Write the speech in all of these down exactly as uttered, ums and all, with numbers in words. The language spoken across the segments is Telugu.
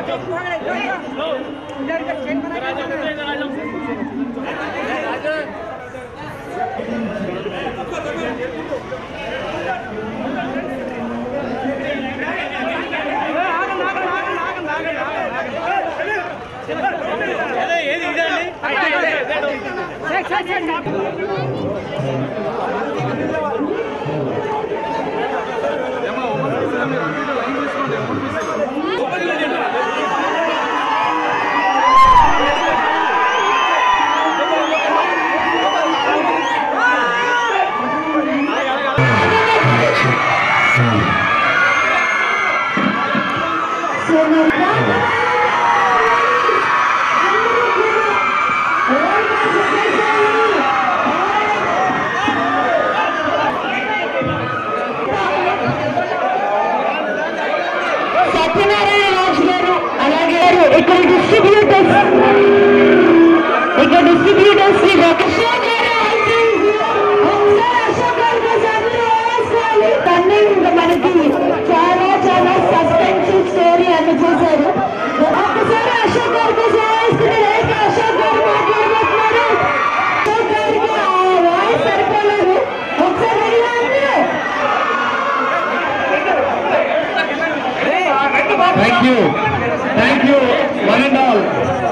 Thank you. Thank you, one and all.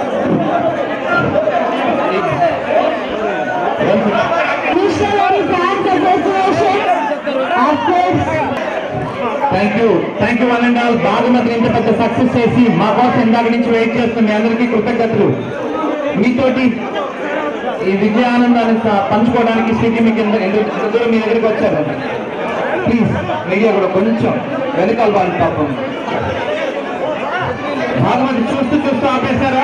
Thank you. Thank you, one and all. Bhagamathi ఇంత పెద్ద సక్సెస్ చేసి మా కోసం ఇందాక నుంచి వెయిట్ చేస్తుంది అందరికీ కృతజ్ఞతలు. మీతోటి ఈ విజయానందాన్ని పంచుకోవడానికి స్థితి మీకు ఎందుకు మీ దగ్గరికి వచ్చారు. ప్లీజ్ మీడియా కూడా కొంచెం వెనకాల వాళ్ళు పాపం భాగమతి చూస్తూ చూస్తూ ఆపేశారా?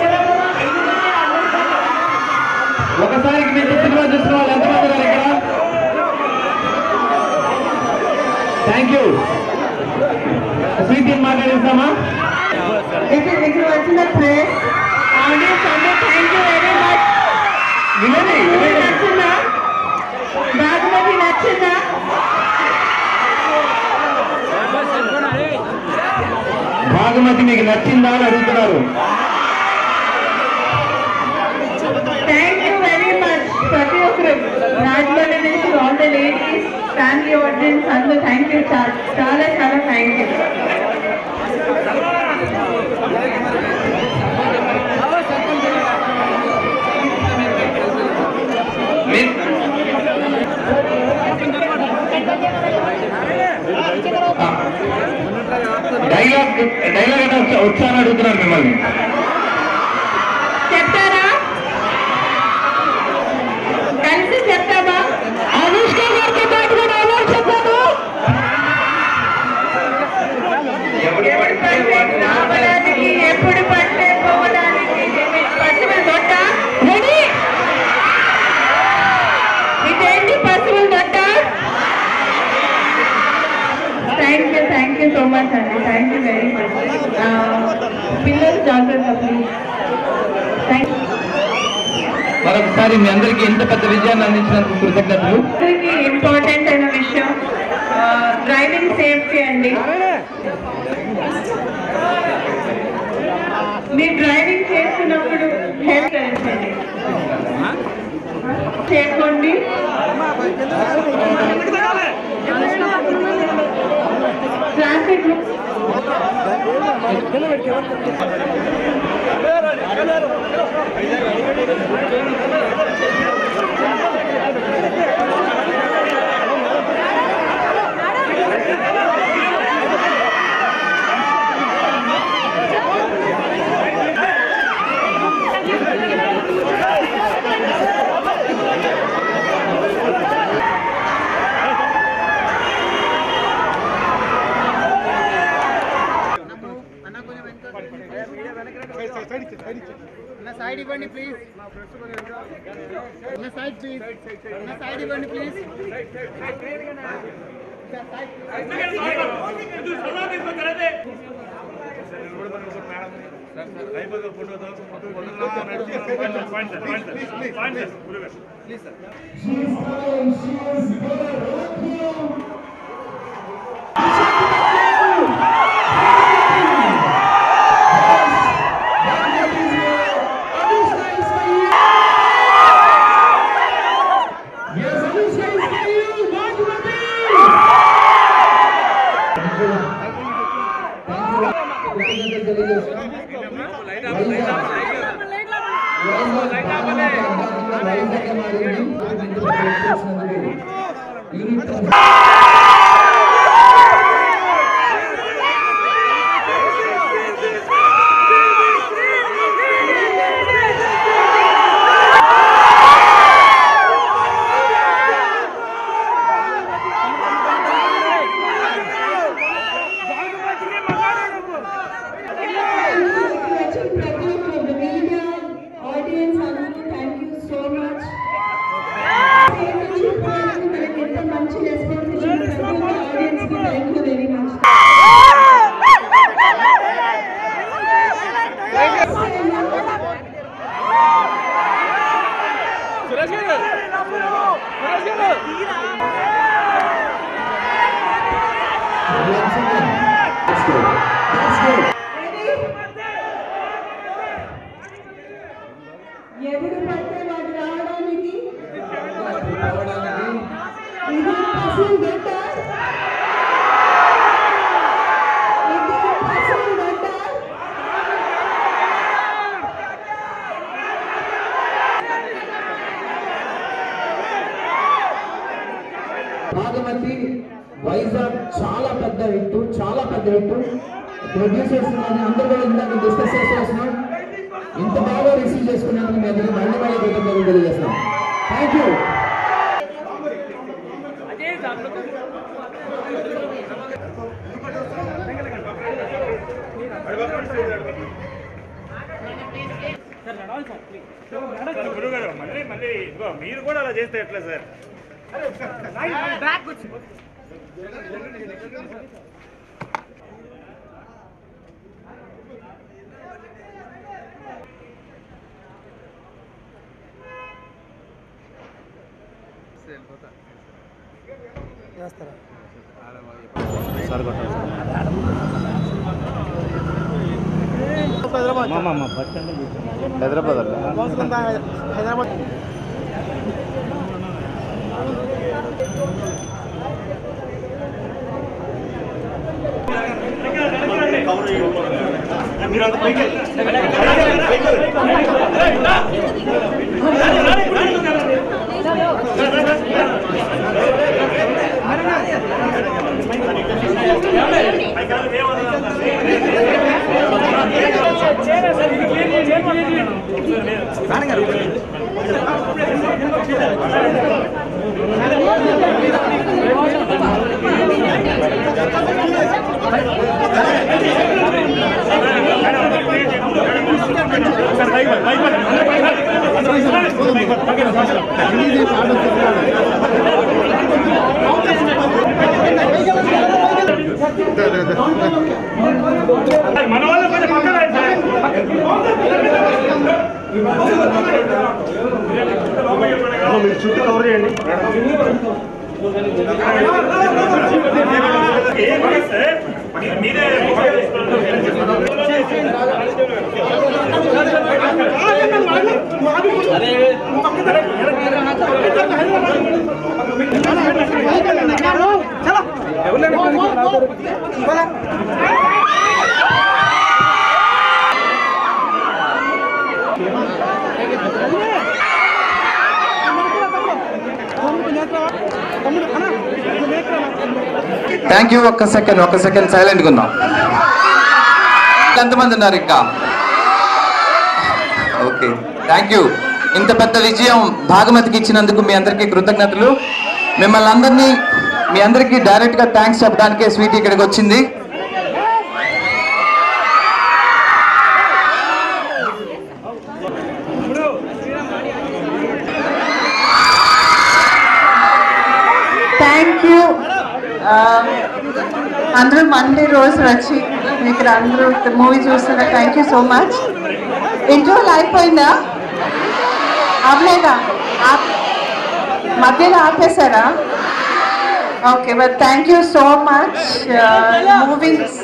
ఒకసారికి మీకు సినిమా చూసిన వాళ్ళు ఎంతమంది ఉన్నారు ఇక్కడ? Thank you. స్వీట్ మాట్లాడేస్తామా? భాగమతి నచ్చిందా? భాగమతి మీకు నచ్చిందా అని అడుగుతున్నారు. థ్యాంక్ యూ వెరీ మచ్ ప్రతి ఒక్కరు రాజమండ్రి నుంచి all the ladies family audience అందరూ థ్యాంక్ యూ చాలా చాలా థ్యాంక్ యూ. డైలాగ్ డైలాగ్ అంటే వచ్చానని అడుగుతున్నారు మిమ్మల్ని. చెప్తారా? కలిసి చెప్తామా? అనుష్క గారితో పాటు డైలాగ్ చెప్పాను. రావడానికి ఎప్పుడు పట్టే పోవడానికి పసుపుల దొట్ట రెడీ. ఇదేంటి పసుపుల దొట్ట? Thank you thank you so much అండి. Thank you very much. పిల్లలు జాగ్రత్త ప్లీజ్. Thank you. మరొకసారి మీ అందరికీ ఇంత పెద్ద విజయాన్ని అందించినందుకు కృతజ్ఞతలు. అందరికీ ఇంపార్టెంట్ అయిన విషయం డ్రైవింగ్ సేఫ్టీ అండి. మీరు డ్రైవింగ్ చేస్తున్నప్పుడు హెల్ప్ చేయండి చేసుకోండి. Traffic side ivanni please. Na side please. Na side ivanni please. Please sir. She is coming. She is good. Thank you. తెలియజేస్తున్నాం. ఎవరు పడితే వాడు రావడానికి భాగమతి వైజాగ్ చాలా పెద్ద హిట్, చాలా పెద్ద హిట్. ప్రొడ్యూసర్స్ అందరూ కూడా ఇందాక డిస్కస్ చేస్తూ వస్తున్నాం. ఇంత బాగా రిసీవ్ చేసుకున్నందుకు మేము మళ్ళీ మళ్ళీ కృతజ్ఞతలు తెలియజేస్తాం. Thank you. మళ్ళీ మళ్ళీ ఇదిగో మీరు కూడా అలా చేస్తే ఎట్లా సార్? హైదరాబాద్ హైదరాబాద్ మన వాళ్ళు కొంచెం పక్కన మీరు చుట్టూ కవర్ చేయండి. మీరే థ్యాంక్ యూ. ఒక్క సెకండ్ ఒక్క సెకండ్ సైలెంట్గా ఉన్నాం. ఎంతమంది ఉన్నారు ఇంకా? Okay, thank you. ఇంత పెద్ద విజయం భాగమతికి ఇచ్చినందుకు మీ అందరికీ కృతజ్ఞతలు. మిమ్మల్ని అందరినీ మీ అందరికీ డైరెక్ట్గా థ్యాంక్స్ చెప్పడానికే స్వీటీ ఇక్కడికి వచ్చింది. Thank you. అందరూ మండే రోజు వచ్చి ఇక్కడ అందరూ మూవీ చూస్తున్నారు. Thank you so much. ఇంటర్వ్యూలు అయిపోయిందా? అవలేదా? మధ్యలో ఆపేశారా? Okay, but thank you so much. Movies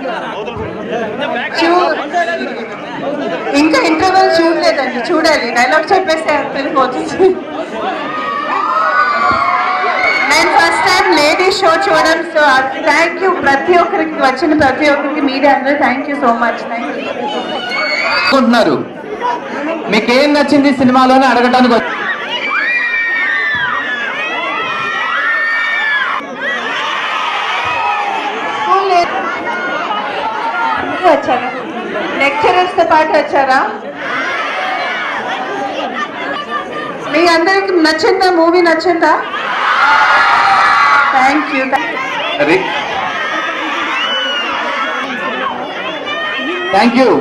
చూ ఇంకా ఇంటర్వ్యూలు చూడలేదండి, చూడాలి. డైలాగ్ చెప్పేస్తే తెలిసిపోతుంది. And first time ladies show చూడడం. సో థ్యాంక్ యూ ప్రతి ఒక్కరికి, వచ్చిన ప్రతి ఒక్కరికి మీడియా అందరూ thank you so much. Thank you. అనుకుంటున్నారు మీకేం నచ్చింది సినిమాలోనే అడగడానికి వచ్చి- వచ్చారా? లెక్చరర్స్ తో పాటు వచ్చారా? మీ అందరికి నచ్చిందా? మూవీ నచ్చిందా? Thank you. Thank you.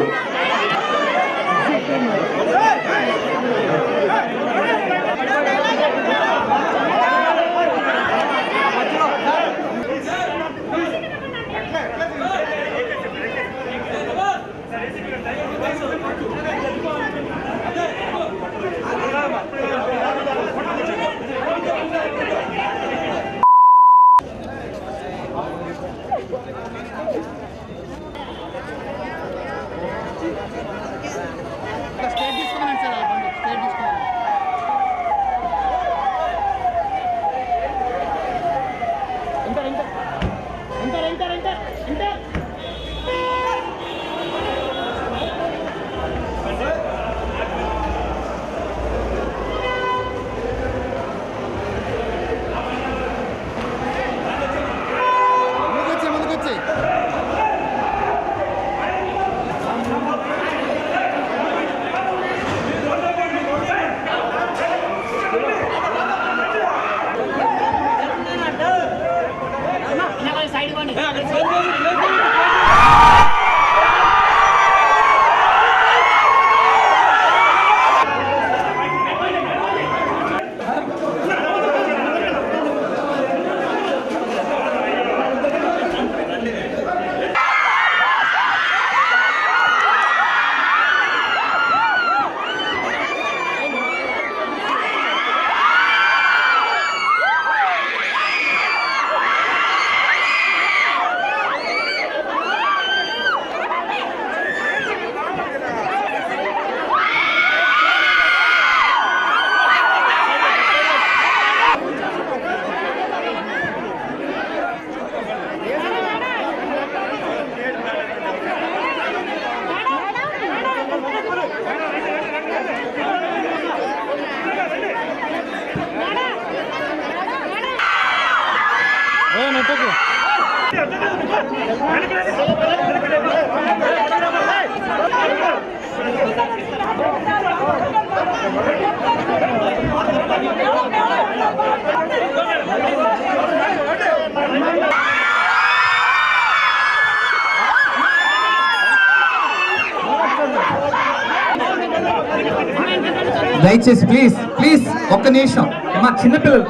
దయచేసి ప్లీజ్ ప్లీజ్ ఒక్క నిమిషం మా చిన్నపిల్లలు.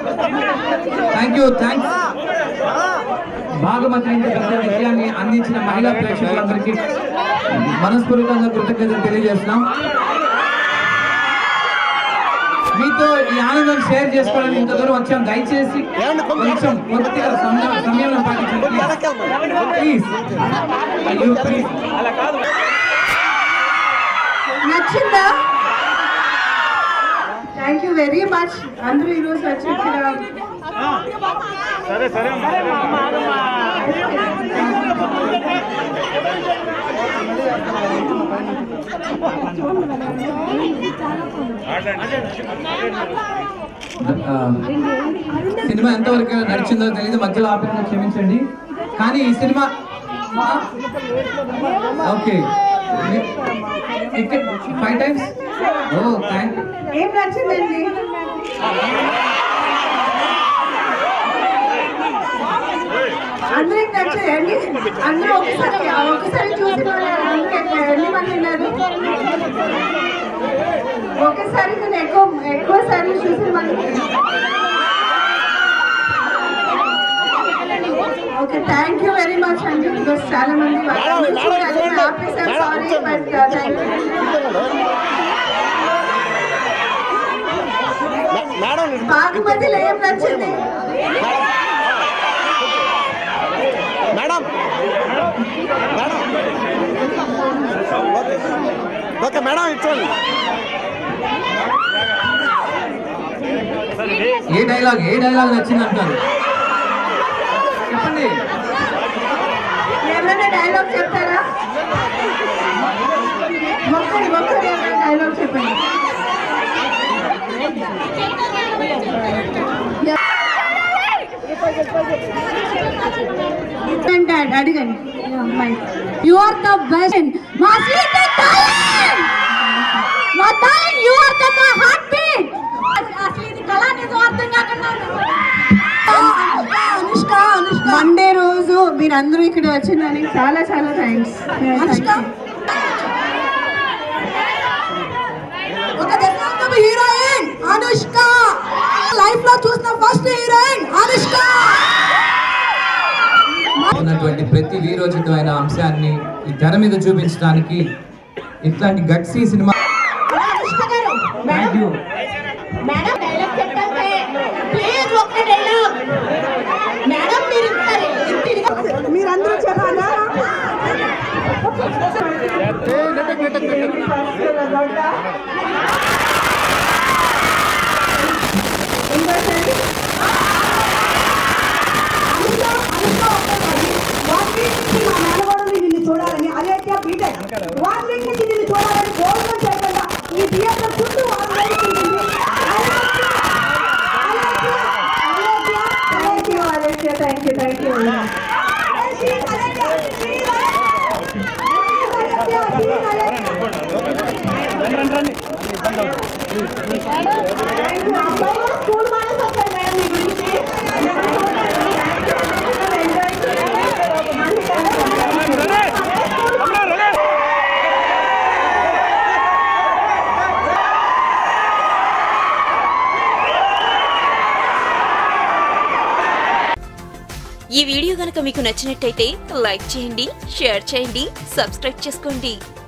Thank you. థ్యాంక్స్. భాగమతి పెద్ద విజయాన్ని అందించిన మహిళా ప్రేక్షకులందరికీ మనస్ఫూర్తికంగా కృతజ్ఞతలు తెలియజేస్తున్నాం. మీతో ఈ ఆనందం షేర్ చేసుకోవడానికి ఇంత దూరం వచ్చాం. దయచేసి కొంచెం కొద్దిగా సమయంలో పాటించండి ప్లీజ్. ప్లీజ్. నచ్చిందా? Thank you very much. అందరూ ఈరోజు వచ్చి సరే సరే సినిమా ఎంతవరకు నడిచిందో తెలియదు, మధ్యలో ఆపిన క్షమించండి. కానీ ఈ సినిమా okay five times. Oh thank you. ఏం నచ్చిందండి? అందరికి నచ్చాయండి. అందరూ ఒకసారి ఒకసారి చూసిన వాళ్ళు ఎన్ని మంది ఉన్నారు? ఒకేసారి నేను ఎక్కువ ఎక్కువ సార్లు చూసిన వాళ్ళు. Okay thank you very much అండి. బికాస్ చాలా మంది ఆపేసారు. Sorry but thank you. బాగుమతిలో ఏం నచ్చింది మేడం? ఓకే మేడం ఇచ్చండి. ఏ డైలాగ్ ఏ డైలాగ్ నచ్చింది అంటారు చెప్పండి. ఏమైనా డైలాగ్ చెప్తారా? ఒక్కరి ఒక్కరి ఏమైనా డైలాగ్ చెప్పండి. అడిగండి. You are the best. My sweet talent. My talent. You are the my heartbeat. అసలు ఇది కళ అనేది అర్థం కాకుండా. అనుష్క అనుష్క మండే రోజు మీరందరూ ఇక్కడ వచ్చిందని చాలా చాలా థ్యాంక్స్. ఒక దశాబ్దపు హీరోయిన్ అనుష్క. లైఫ్ లో చూసిన ఫస్ట్ హీరోయిన్ అనుష్క. ఉన్నటువంటి ప్రతి వీరోచితమైన అంశాన్ని ఈ తెర మీద చూపించడానికి ఇట్లాంటి గట్సీ సినిమా. థ్యాంక్ యూ మేడం డైలాగ్ చెప్తాంటే ప్లీజ్ ఒక్క డైలాగ్ మేడం మీరు మీరందరూ చెప్పాలా? చూడాలని అలేఖ్య బీటెక్ వన్ వీక్ నుంచి నిన్ను చూడాలని గవర్నమెంట్ చేయకుండా ఈ థియేటర్ చుట్టూ thank you thank you. School మానేసి వస్తాయి మేడం మీ గురించి. ఈ వీడియో గనుక మీకు నచ్చినట్టయితే లైక్ చేయండి, షేర్ చేయండి, సబ్స్క్రైబ్ చేసుకోండి.